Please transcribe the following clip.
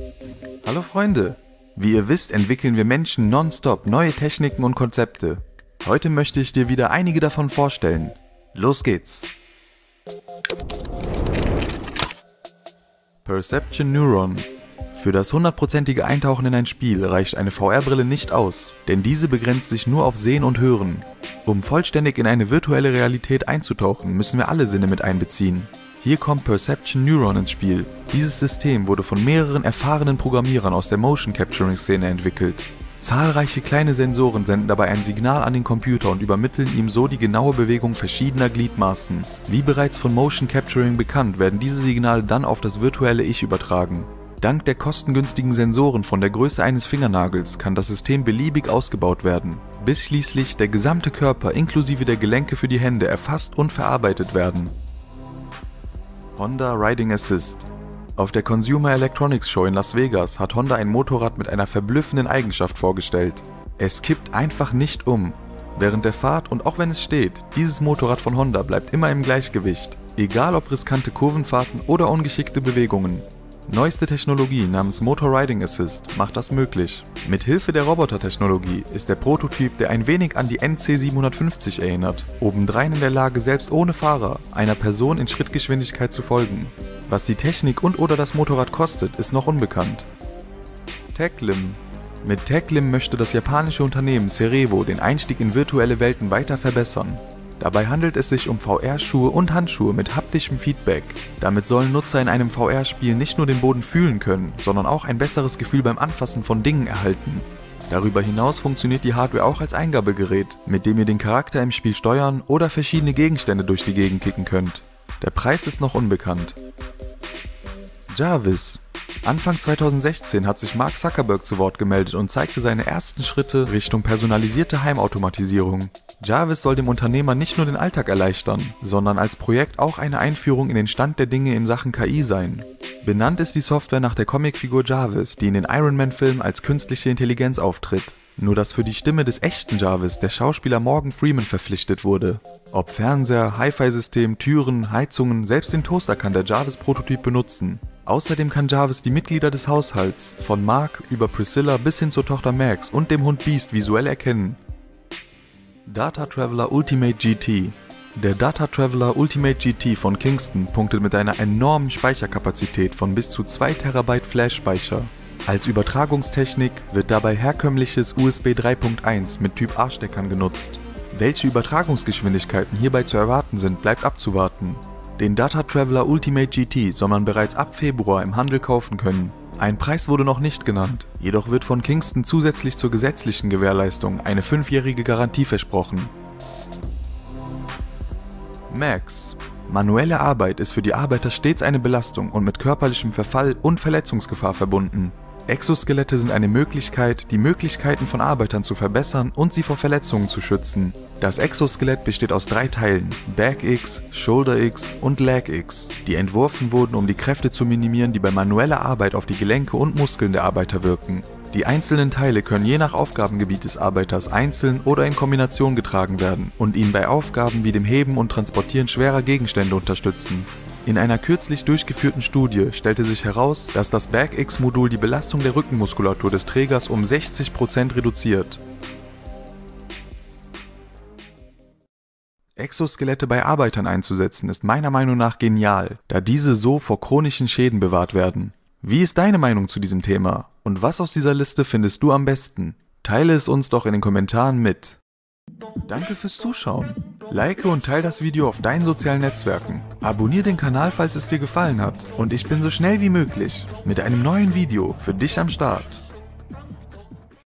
Hallo Freunde! Wie ihr wisst, entwickeln wir Menschen nonstop neue Techniken und Konzepte. Heute möchte ich dir wieder einige davon vorstellen. Los geht's! Perception Neuron. Für das 100%ige Eintauchen in ein Spiel reicht eine VR-Brille nicht aus, denn diese begrenzt sich nur auf Sehen und Hören. Um vollständig in eine virtuelle Realität einzutauchen, müssen wir alle Sinne mit einbeziehen. Hier kommt Perception Neuron ins Spiel. Dieses System wurde von mehreren erfahrenen Programmierern aus der Motion Capturing Szene entwickelt. Zahlreiche kleine Sensoren senden dabei ein Signal an den Computer und übermitteln ihm so die genaue Bewegung verschiedener Gliedmaßen. Wie bereits von Motion Capturing bekannt, werden diese Signale dann auf das virtuelle Ich übertragen. Dank der kostengünstigen Sensoren von der Größe eines Fingernagels kann das System beliebig ausgebaut werden, bis schließlich der gesamte Körper inklusive der Gelenke für die Hände erfasst und verarbeitet werden. Honda Riding Assist. Auf der Consumer Electronics Show in Las Vegas hat Honda ein Motorrad mit einer verblüffenden Eigenschaft vorgestellt. Es kippt einfach nicht um. Während der Fahrt und auch wenn es steht, dieses Motorrad von Honda bleibt immer im Gleichgewicht, egal ob riskante Kurvenfahrten oder ungeschickte Bewegungen. Neueste Technologie namens Motor Riding Assist macht das möglich. Mit Hilfe der Robotertechnologie ist der Prototyp, der ein wenig an die NC750 erinnert, obendrein in der Lage, selbst ohne Fahrer, einer Person in Schrittgeschwindigkeit zu folgen. Was die Technik und/oder das Motorrad kostet, ist noch unbekannt. Techlim. Mit Techlim möchte das japanische Unternehmen Cerevo den Einstieg in virtuelle Welten weiter verbessern. Dabei handelt es sich um VR-Schuhe und Handschuhe mit haptischem Feedback. Damit sollen Nutzer in einem VR-Spiel nicht nur den Boden fühlen können, sondern auch ein besseres Gefühl beim Anfassen von Dingen erhalten. Darüber hinaus funktioniert die Hardware auch als Eingabegerät, mit dem ihr den Charakter im Spiel steuern oder verschiedene Gegenstände durch die Gegend kicken könnt. Der Preis ist noch unbekannt. Jarvis. Anfang 2016 hat sich Mark Zuckerberg zu Wort gemeldet und zeigte seine ersten Schritte Richtung personalisierte Heimautomatisierung. Jarvis soll dem Unternehmer nicht nur den Alltag erleichtern, sondern als Projekt auch eine Einführung in den Stand der Dinge in Sachen KI sein. Benannt ist die Software nach der Comicfigur Jarvis, die in den Iron Man-Filmen als künstliche Intelligenz auftritt. Nur dass für die Stimme des echten Jarvis der Schauspieler Morgan Freeman verpflichtet wurde. Ob Fernseher, Hi-Fi-System, Türen, Heizungen, selbst den Toaster kann der Jarvis-Prototyp benutzen. Außerdem kann Jarvis die Mitglieder des Haushalts, von Mark über Priscilla bis hin zur Tochter Max und dem Hund Beast visuell erkennen. Data Traveler Ultimate GT. Der Data Traveler Ultimate GT von Kingston punktet mit einer enormen Speicherkapazität von bis zu 2 TB Flash-Speicher. Als Übertragungstechnik wird dabei herkömmliches USB 3.1 mit Typ A-Steckern genutzt. Welche Übertragungsgeschwindigkeiten hierbei zu erwarten sind, bleibt abzuwarten. Den Data Traveler Ultimate GT soll man bereits ab Februar im Handel kaufen können. Ein Preis wurde noch nicht genannt, jedoch wird von Kingston zusätzlich zur gesetzlichen Gewährleistung eine 5-jährige Garantie versprochen. Max. Manuelle Arbeit ist für die Arbeiter stets eine Belastung und mit körperlichem Verfall und Verletzungsgefahr verbunden. Exoskelette sind eine Möglichkeit, die Möglichkeiten von Arbeitern zu verbessern und sie vor Verletzungen zu schützen. Das Exoskelett besteht aus 3 Teilen, Back X, Shoulder X und Leg X, die entworfen wurden, um die Kräfte zu minimieren, die bei manueller Arbeit auf die Gelenke und Muskeln der Arbeiter wirken. Die einzelnen Teile können je nach Aufgabengebiet des Arbeiters einzeln oder in Kombination getragen werden und ihn bei Aufgaben wie dem Heben und Transportieren schwerer Gegenstände unterstützen. In einer kürzlich durchgeführten Studie stellte sich heraus, dass das Back-X-Modul die Belastung der Rückenmuskulatur des Trägers um 60% reduziert. Exoskelette bei Arbeitern einzusetzen ist meiner Meinung nach genial, da diese so vor chronischen Schäden bewahrt werden. Wie ist deine Meinung zu diesem Thema? Und was aus dieser Liste findest du am besten? Teile es uns doch in den Kommentaren mit. Danke fürs Zuschauen. Like und teile das Video auf deinen sozialen Netzwerken. Abonniere den Kanal, falls es dir gefallen hat. Und ich bin so schnell wie möglich mit einem neuen Video für dich am Start.